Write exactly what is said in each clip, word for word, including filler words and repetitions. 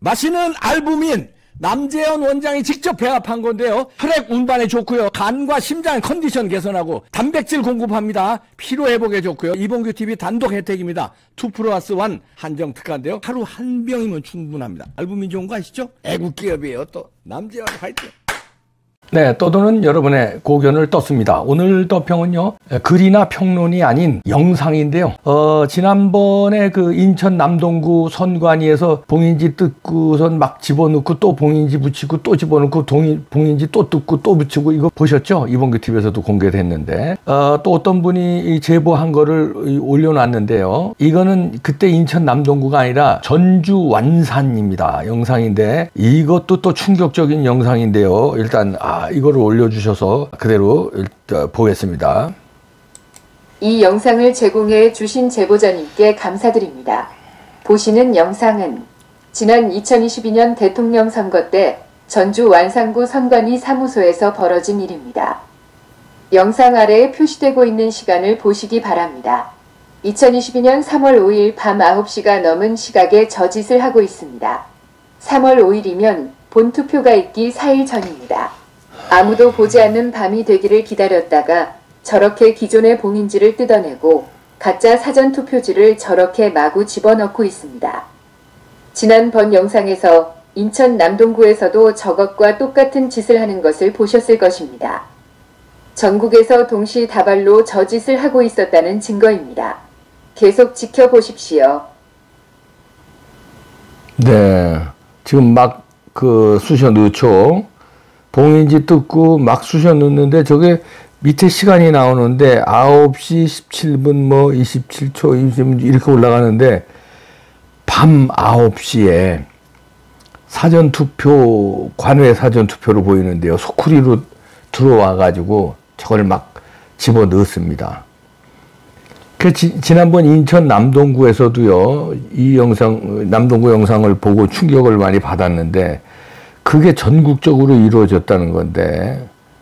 마시는 알부민 남재현 원장이 직접 배합한 건데요. 혈액 운반에 좋고요. 간과 심장 컨디션 개선하고 단백질 공급합니다. 피로 회복에 좋고요. 이봉규 티비 단독 혜택입니다. 투 플러스 원 한정 특가인데요. 하루 한 병이면 충분합니다. 알부민 좋은 거 아시죠? 애국 기업이에요. 또 남재현 화이팅. 네, 떠도는 여러분의 고견을 떴습니다. 오늘 떠평은요, 글이나 평론이 아닌 영상인데요. 어, 지난번에 그 인천 남동구 선관위에서 봉인지 뜯고선 막 집어넣고 또 봉인지 붙이고 또 집어넣고 동이, 봉인지 또 뜯고 또 붙이고 이거 보셨죠? 이봉규 티비에서도 공개됐는데, 어, 또 어떤 분이 제보한 거를 올려놨는데요. 이거는 그때 인천 남동구가 아니라 전주 완산입니다. 영상인데, 이것도 또 충격적인 영상인데요. 일단, 아, 이거를 올려주셔서 그대로 보겠습니다. 이 영상을 제공해 주신 제보자님께 감사드립니다. 보시는 영상은 지난 이천이십이 년 대통령 선거 때 전주 완산구 선관위 사무소에서 벌어진 일입니다. 영상 아래에 표시되고 있는 시간을 보시기 바랍니다. 이천이십이 년 삼월 오일 밤 아홉 시가 넘은 시각에 저짓을 하고 있습니다. 삼월 오일이면 본투표가 있기 사 일 전입니다. 아무도 보지 않는 밤이 되기를 기다렸다가 저렇게 기존의 봉인지를 뜯어내고 가짜 사전투표지를 저렇게 마구 집어넣고 있습니다. 지난번 영상에서 인천 남동구에서도 저것과 똑같은 짓을 하는 것을 보셨을 것입니다. 전국에서 동시다발로 저짓을 하고 있었다는 증거입니다. 계속 지켜보십시오. 네, 지금 막 그 쑤셔 넣죠. 봉인지 뜯고 막 쑤셔 넣는데 저게 밑에 시간이 나오는데 아홉 시 십칠 분 뭐 이십칠 초 이렇게 올라가는데 밤 아홉 시에 사전투표, 관외 사전투표로 보이는데요. 소쿠리로 들어와 가지고 저걸 막 집어 넣습니다. 그 지, 지난번 인천 남동구에서도요, 이 영상, 남동구 영상을 보고 충격을 많이 받았는데 그게 전국적으로 이루어졌다는 건데,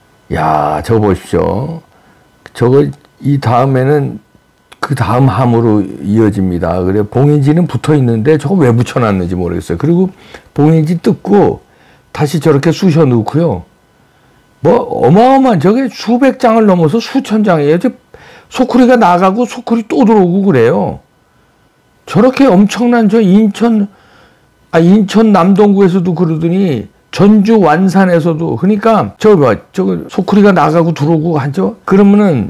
야, 저거 보십시오. 저거, 이 다음에는 그 다음 함으로 이어집니다. 그래, 봉인지는 붙어 있는데 저거 왜 붙여놨는지 모르겠어요. 그리고 봉인지 뜯고 다시 저렇게 쑤셔 넣고요. 뭐, 어마어마한 저게 수백 장을 넘어서 수천 장이에요. 저 소쿠리가 나가고 소쿠리 또 들어오고 그래요. 저렇게 엄청난 저 인천, 아, 인천 남동구에서도 그러더니 전주 완산에서도, 그러니까 저거 봐, 저거 소쿠리가 나가고 들어오고 하죠. 그러면은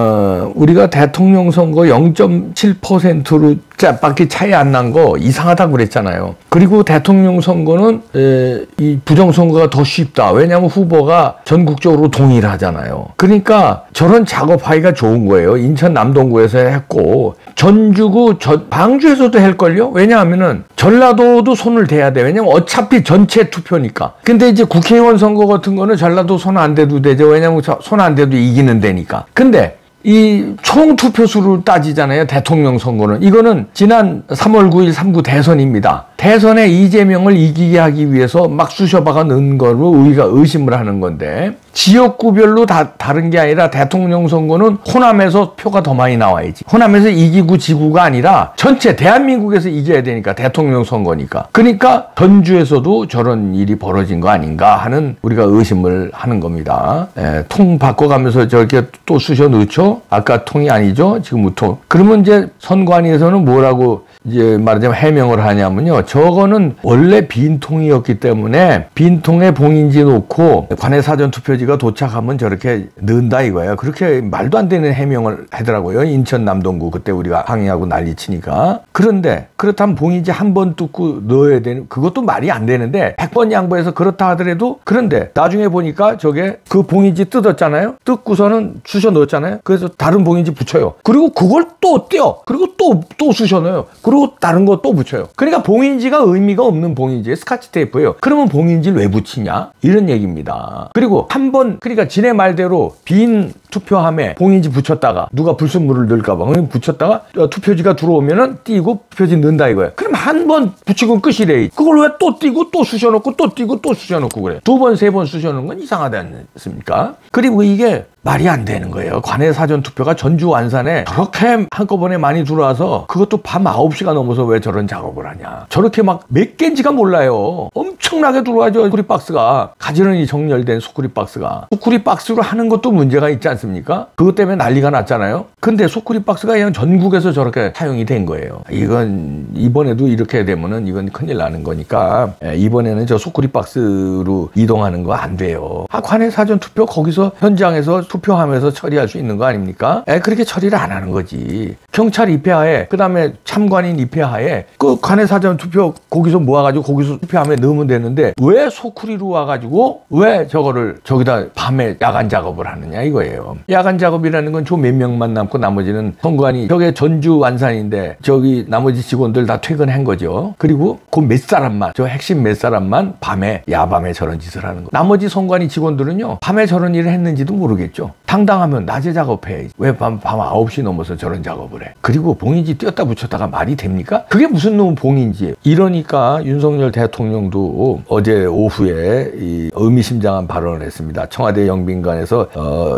어 우리가 대통령 선거 영 점 칠 퍼센트로 밖에 차이 안 난 거 이상하다고 그랬잖아요. 그리고 대통령 선거는 에, 이 부정선거가 더 쉽다. 왜냐하면 후보가 전국적으로 동일하잖아요. 그러니까 저런 작업하기가 좋은 거예요. 인천 남동구에서 했고 전주구, 저, 방주에서도 할걸요? 왜냐하면은 전라도도 손을 대야 돼. 왜냐면 어차피 전체 투표니까. 근데 이제 국회의원 선거 같은 거는 전라도 손 안 대도 되죠. 왜냐면 손 안 대도 이기는 데니까. 근데 이 총 투표수를 따지잖아요. 대통령 선거는. 이거는 지난 삼월 구일 삼 구 대선입니다. 대선에 이재명을 이기게 하기 위해서 막 쑤셔박아 넣은 거로 우리가 의심을 하는 건데, 지역구별로 다 다른 게 아니라 대통령 선거는 호남에서 표가 더 많이 나와야지. 호남에서 이기고 지구가 아니라 전체 대한민국에서 이겨야 되니까, 대통령 선거니까. 그러니까 전주에서도 저런 일이 벌어진 거 아닌가 하는 우리가 의심을 하는 겁니다. 에, 통 바꿔가면서 저렇게 또 쑤셔 넣죠. 아까 통이 아니죠. 지금부터. 그러면 이제 선관위에서는 뭐라고 이제 말하자면 해명을 하냐면요. 저거는 원래 빈 통이었기 때문에 빈 통에 봉인지 놓고 관외 사전 투표지가 도착하면 저렇게 넣는다 이거예요. 그렇게 말도 안 되는 해명을 하더라고요. 인천 남동구 그때 우리가 항의하고 난리 치니까. 그런데 그렇다면 봉인지 한 번 뜯고 넣어야 되는, 그것도 말이 안 되는데 백 번 양보해서 그렇다 하더라도, 그런데 나중에 보니까 저게 그 봉인지 뜯었잖아요. 뜯고서는 쑤셔 넣었잖아요. 그래서 다른 봉인지 붙여요. 그리고 그걸 또 떼요. 그리고 또 또 쑤셔 넣어요. 그리고 다른 거 또 붙여요. 그러니까 봉인지가 의미가 없는 봉인지에 스카치 테이프예요. 그러면 봉인지를 왜 붙이냐? 이런 얘기입니다. 그리고 한 번, 그러니까 지네 말대로 빈 투표함에 봉인지 붙였다가 누가 불순물을 넣을까 봐 붙였다가 투표지가 들어오면은 띄고 투표지 넣는다 이거예요. 그럼 한 번 붙이고 끝이래. 그걸 왜 또 띄고 또 쑤셔놓고 또 띄고 또 쑤셔놓고 그래. 두 번, 세 번 쑤셔놓은 건 이상하지 않습니까? 그리고 이게 말이 안 되는 거예요. 관내 사전투표가 전주 완산에 저렇게 한꺼번에 많이 들어와서 그것도 밤 아홉 시가 넘어서 왜 저런 작업을 하냐. 저렇게 막 몇 개인지가 몰라요. 엄청나게 들어와죠. 소쿠리 박스가. 가지런히 정렬된 소쿠리 박스가. 소쿠리 박스로 하는 것도 문제가 있지 않습니까? 그것 때문에 난리가 났잖아요. 근데 소쿠리 박스가 그냥 전국에서 저렇게 사용이 된 거예요. 이건 이번에도 이렇게 되면은 이건 큰일 나는 거니까 이번에는 저 소쿠리 박스로 이동하는 거 안 돼요. 아, 관내 사전투표 거기서 현장에서 투표하면서 처리할 수 있는 거 아닙니까? 에, 그렇게 처리를 안 하는 거지. 경찰 입회하에, 그 다음에 참관인 입회하에, 그 관내 사전 투표 거기서 모아가지고 거기서 투표하면 넣으면 되는데, 왜 소쿠리로 와가지고, 왜 저거를 저기다 밤에 야간 작업을 하느냐 이거예요. 야간 작업이라는 건 저 몇 명만 남고 나머지는 선관위, 저게 전주 완산인데, 저기 나머지 직원들 다 퇴근한 거죠. 그리고 그 몇 사람만, 저 핵심 몇 사람만 밤에, 야밤에 저런 짓을 하는 거. 나머지 선관위 직원들은요, 밤에 저런 일을 했는지도 모르겠죠. 당당하면 낮에 작업해. 왜 밤, 밤 아홉 시 넘어서 저런 작업을 해. 그리고 봉인지 띄었다 붙였다가 말이 됩니까? 그게 무슨 놈 봉인지. 이러니까 윤석열 대통령도 어제 오후에 이 의미심장한 발언을 했습니다. 청와대 영빈관에서 어,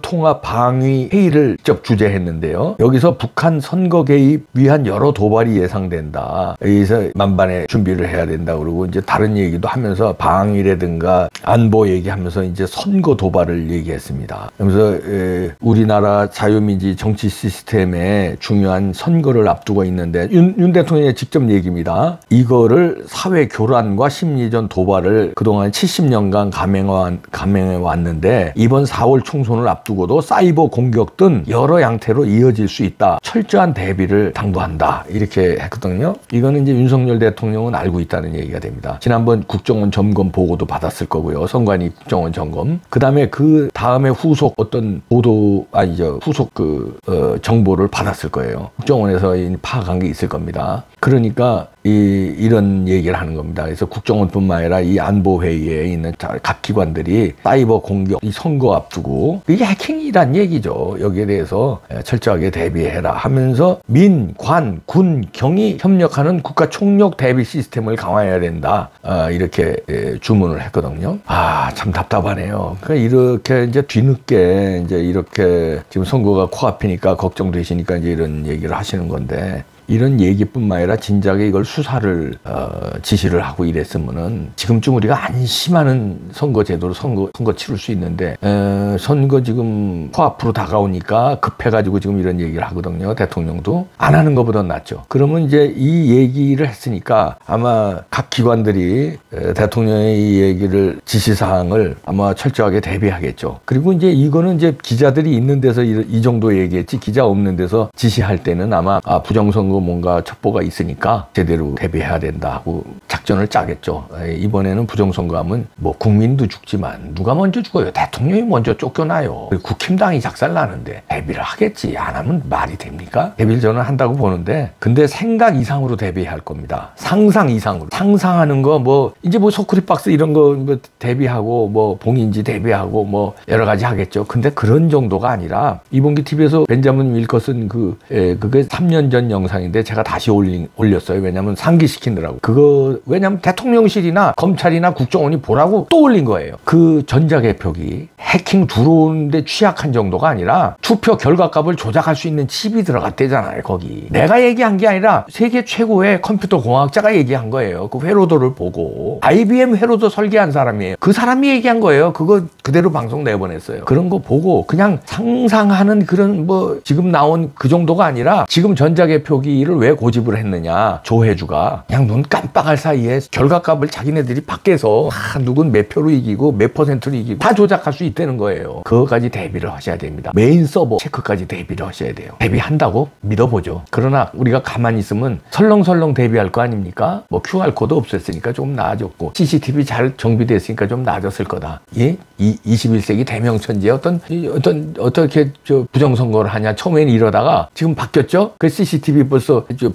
중앙통합방위 회의를 직접 주재했는데요. 여기서 북한 선거 개입 위한 여러 도발이 예상된다. 여기서 만반의 준비를 해야 된다. 그러고 이제 다른 얘기도 하면서 방위라든가 안보 얘기하면서 이제 선거 도발을 얘기했습니다. 그래서 에, 우리나라 자유민주 정치 시스템에 중요한 선거를 앞두고 있는데 윤, 윤 대통령의 직접 얘기입니다. 이거를 사회 교란과 심리전 도발을 그동안 칠십 년간 감행해, 감행해 왔는데 이번 사월 총선을 앞두고도 사이버 공격 등 여러 양태로 이어질 수 있다. 철저한 대비를 당부한다. 이렇게 했거든요. 이거는 이제 윤석열 대통령은 알고 있다는 얘기가 됩니다. 지난번 국정원 점검 보고도 받았을 거고요. 선관위 국정원 점검. 그 다음에 그 다음에 후속 어떤 보도 아니죠. 후속 그 어, 정보를 받았을 거예요. 국정원에서 파악한 게 있을 겁니다. 그러니까 이, 이런 얘기를 하는 겁니다. 그래서 국정원뿐만 아니라 이 안보회의에 있는 각 기관들이 사이버 공격, 이 선거 앞두고 이게 해킹이란 얘기죠. 여기에 대해서 철저하게 대비해라 하면서 민, 관, 군, 경이 협력하는 국가 총력 대비 시스템을 강화해야 된다. 아, 이렇게 주문을 했거든요. 아, 참 답답하네요. 그러니까 이렇게 이제 뒤늦게 이제 이렇게 지금 선거가 코앞이니까 걱정되시니까 이제 이런 얘기를 하시는 건데 이런 얘기뿐만 아니라 진작에 이걸 수사를 어, 지시를 하고 이랬으면은 지금쯤 우리가 안심하는 선거 제도로 선거 선거 치를 수 있는데 에, 선거 지금 코앞으로 다가오니까 급해가지고 지금 이런 얘기를 하거든요. 대통령도 안 하는 것보다 낫죠. 그러면 이제 이 얘기를 했으니까 아마 각 기관들이 에, 대통령의 이 얘기를 지시사항을 아마 철저하게 대비하겠죠. 그리고 이제 이거는 이제 기자들이 있는 데서 이, 이 정도 얘기했지 기자 없는 데서 지시할 때는 아마 아, 부정선거 뭔가 첩보가 있으니까 제대로 대비해야 된다 하고 작전을 짜겠죠. 이번에는 부정선거하면 뭐 국민도 죽지만 누가 먼저 죽어요? 대통령이 먼저 쫓겨나요. 국힘당이 작살나는데 대비를 하겠지. 안 하면 말이 됩니까? 대비를 저는 한다고 보는데 근데 생각 이상으로 대비할 겁니다. 상상 이상으로. 상상하는 거 뭐 이제 뭐 소쿠리 박스 이런 거 뭐 대비하고 뭐 봉인지 대비하고 뭐 여러 가지 하겠죠. 근데 그런 정도가 아니라 이봉기 티비에서 벤자민 윌커슨 그 에, 그게 삼 년 전 영상인데 제가 다시 올린, 올렸어요. 왜냐면 상기시키느라고. 그거 왜냐면 대통령실이나 검찰이나 국정원이 보라고 또 올린 거예요. 그 전자개표기 해킹 들어오는데 취약한 정도가 아니라 투표 결과값을 조작할 수 있는 칩이 들어갔대잖아요. 거기. 내가 얘기한 게 아니라 세계 최고의 컴퓨터 공학자가 얘기한 거예요. 그 회로도를 보고. 아이비엠 회로도 설계한 사람이에요. 그 사람이 얘기한 거예요. 그거 그대로 방송 내보냈어요. 그런 거 보고 그냥 상상하는 그런 뭐 지금 나온 그 정도가 아니라 지금 전자개표기 를 왜 고집을 했느냐 조혜주가 그냥 눈 깜빡할 사이에 결과값을 자기네들이 밖에서 아, 누군 몇 표로 이기고 몇 퍼센트로 이기고 다 조작할 수 있다는 거예요. 그거까지 대비를 하셔야 됩니다. 메인 서버 체크까지 대비를 하셔야 돼요. 대비한다고 믿어보죠. 그러나 우리가 가만히 있으면 설렁설렁 대비할 거 아닙니까? 뭐 큐알코드 없앴으니까 좀 나아졌고 씨씨티비 잘 정비됐으니까 좀 나아졌을 거다. 예? 이 이십일 세기 대명천지에 어떤 어떤 어떻게 저 부정선거를 하냐 처음에는 이러다가 지금 바뀌었죠. 그 씨씨티비 벌써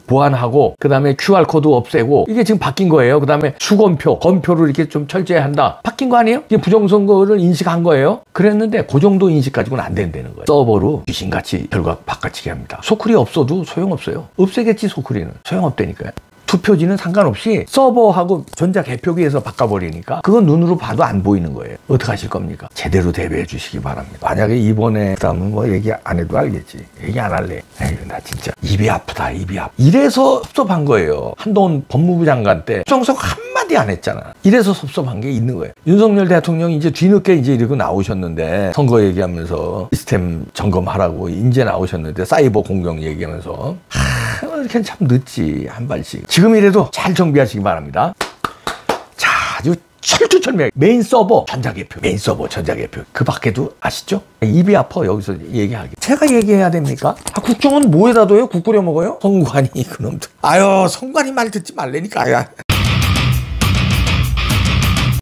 보완하고 그 다음에 큐알코드 없애고 이게 지금 바뀐 거예요. 그 다음에 수검표, 검표를 이렇게 좀 철저히 한다. 바뀐 거 아니에요? 이게 부정선거를 인식한 거예요. 그랬는데 그 정도 인식 가지고는 안 된다는 거예요. 서버로 귀신같이 결과 바꿔치기 합니다. 소쿠리 없어도 소용없어요. 없애겠지 소쿠리는. 소용없다니까요. 투표지는 상관없이 서버하고 전자개표기에서 바꿔버리니까 그건 눈으로 봐도 안 보이는 거예요. 어떻게 하실 겁니까? 제대로 대비해 주시기 바랍니다. 만약에 이번에 그다음은 뭐 얘기 안 해도 알겠지. 얘기 안 할래. 에이, 나 진짜 입이 아프다. 입이 아프. 이래서 섭섭한 거예요. 한동훈 법무부 장관 때 정석 한마디 안 했잖아. 이래서 섭섭한 게 있는 거예요. 윤석열 대통령이 이제 뒤늦게 이제 이러고 나오셨는데 선거 얘기하면서 시스템 점검하라고 이제 나오셨는데 사이버 공격 얘기하면서 하, 이렇게 참 늦지 한 발씩. 지금이라도 잘 정비하시기 바랍니다. 자, 아주 철두철미하게 메인 서버 전자개표, 메인 서버 전자개표. 그 밖에도 아시죠? 입이 아파 여기서 얘기하기. 제가 얘기해야 됩니까? 아, 국정은 뭐에다 둬요? 국 끓여 먹어요? 성관이 그놈들. 아유, 성관이 말 듣지 말라니까.